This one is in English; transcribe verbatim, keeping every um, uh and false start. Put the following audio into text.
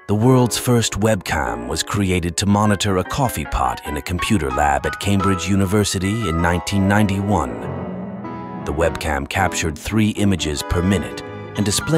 The world's first webcam was created to monitor a coffee pot in a computer lab at Cambridge University in nineteen ninety-one. The webcam captured three images per minute and displayed